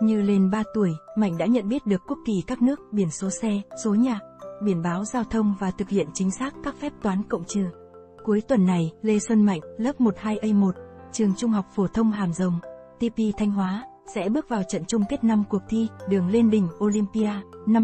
Như lên 3 tuổi, Mạnh đã nhận biết được quốc kỳ các nước, biển số xe, số nhà, biển báo giao thông và thực hiện chính xác các phép toán cộng trừ. Cuối tuần này, Lê Xuân Mạnh, lớp 12A1, trường Trung học phổ thông Hàm Rồng, TP Thanh Hóa, sẽ bước vào trận chung kết năm cuộc thi Đường lên đỉnh Olympia năm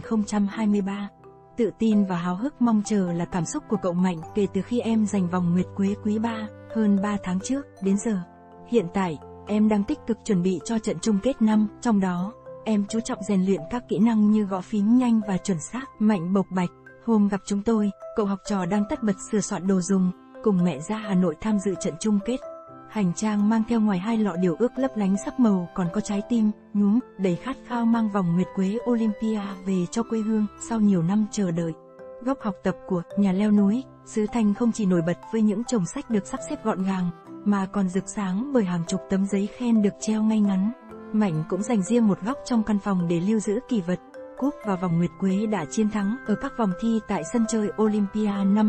2023. Tự tin và háo hức mong chờ là cảm xúc của cậu Mạnh kể từ khi em giành vòng nguyệt quế quý 3, hơn 3 tháng trước, đến giờ. Hiện tại, em đang tích cực chuẩn bị cho trận chung kết năm, trong đó, em chú trọng rèn luyện các kỹ năng như gõ phím nhanh và chuẩn xác. Mạnh bộc bạch, hôm gặp chúng tôi, cậu học trò đang tất bật sửa soạn đồ dùng, cùng mẹ ra Hà Nội tham dự trận chung kết. Hành trang mang theo ngoài 2 lọ điều ước lấp lánh sắc màu còn có trái tim, nhúm, đầy khát khao mang vòng nguyệt quế Olympia về cho quê hương sau nhiều năm chờ đợi. Góc học tập của nhà leo núi, xứ Thanh không chỉ nổi bật với những chồng sách được sắp xếp gọn gàng, mà còn rực sáng bởi hàng chục tấm giấy khen được treo ngay ngắn. Mạnh cũng dành riêng một góc trong căn phòng để lưu giữ kỷ vật, cúp và vòng nguyệt quế đã chiến thắng ở các vòng thi tại sân chơi Olympia năm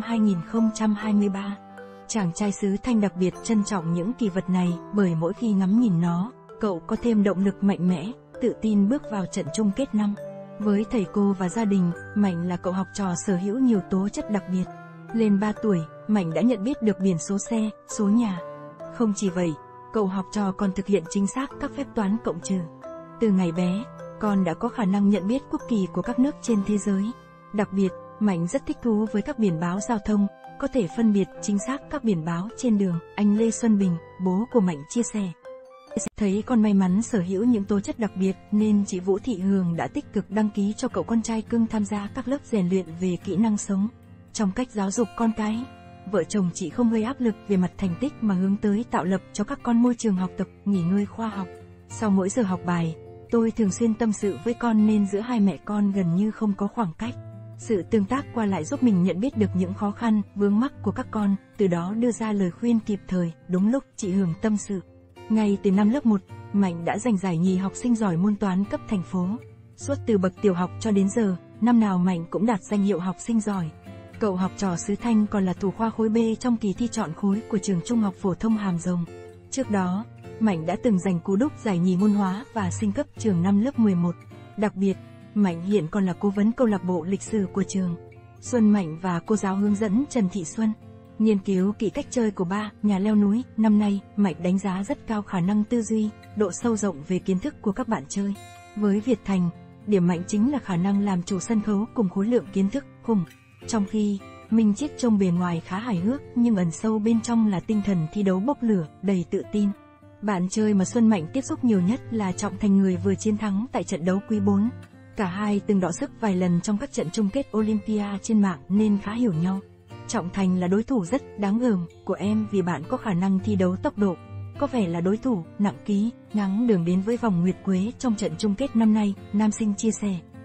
2023. Chàng trai xứ Thanh đặc biệt trân trọng những kỷ vật này bởi mỗi khi ngắm nhìn nó, cậu có thêm động lực mạnh mẽ, tự tin bước vào trận chung kết năm. Với thầy cô và gia đình, Mạnh là cậu học trò sở hữu nhiều tố chất đặc biệt. Lên 3 tuổi, Mạnh đã nhận biết được biển số xe, số nhà. Không chỉ vậy, cậu học trò còn thực hiện chính xác các phép toán cộng trừ. Từ ngày bé, con đã có khả năng nhận biết quốc kỳ của các nước trên thế giới. Đặc biệt, Mạnh rất thích thú với các biển báo giao thông, có thể phân biệt chính xác các biển báo trên đường. Anh Lê Xuân Bình, bố của Mạnh chia sẻ. Thấy con may mắn sở hữu những tố chất đặc biệt nên chị Vũ Thị Hường đã tích cực đăng ký cho cậu con trai cưng tham gia các lớp rèn luyện về kỹ năng sống. Trong cách giáo dục con cái, vợ chồng chị không gây áp lực về mặt thành tích mà hướng tới tạo lập cho các con môi trường học tập, nghỉ ngơi khoa học. Sau mỗi giờ học bài, tôi thường xuyên tâm sự với con nên giữa hai mẹ con gần như không có khoảng cách. Sự tương tác qua lại giúp mình nhận biết được những khó khăn, vướng mắc của các con, từ đó đưa ra lời khuyên kịp thời, đúng lúc. Chị Hường tâm sự. Ngay từ năm lớp 1, Mạnh đã giành giải nhì học sinh giỏi môn toán cấp thành phố. Suốt từ bậc tiểu học cho đến giờ, năm nào Mạnh cũng đạt danh hiệu học sinh giỏi. Cậu học trò xứ Thanh còn là thủ khoa khối B trong kỳ thi chọn khối của trường Trung học phổ thông Hàm Rồng. Trước đó, Mạnh đã từng giành cú đúc giải nhì môn hóa và sinh cấp trường năm lớp 11. Đặc biệt, Mạnh hiện còn là cố vấn câu lạc bộ lịch sử của trường. Xuân Mạnh và cô giáo hướng dẫn Trần Thị Xuân nghiên cứu kỹ cách chơi của ba nhà leo núi. Năm nay, Mạnh đánh giá rất cao khả năng tư duy, độ sâu rộng về kiến thức của các bạn chơi. Với Việt Thành, điểm mạnh chính là khả năng làm chủ sân khấu cùng khối lượng kiến thức khủng. Trong khi, Minh Chiết trông bề ngoài khá hài hước nhưng ẩn sâu bên trong là tinh thần thi đấu bốc lửa, đầy tự tin. Bạn chơi mà Xuân Mạnh tiếp xúc nhiều nhất là Trọng Thành, người vừa chiến thắng tại trận đấu quý 4. Cả hai từng đọ sức vài lần trong các trận chung kết Olympia trên mạng nên khá hiểu nhau. Trọng Thành là đối thủ rất đáng gờm của em vì bạn có khả năng thi đấu tốc độ, có vẻ là đối thủ nặng ký, ngắn đường đến với vòng nguyệt quế trong trận chung kết năm nay, nam sinh chia sẻ.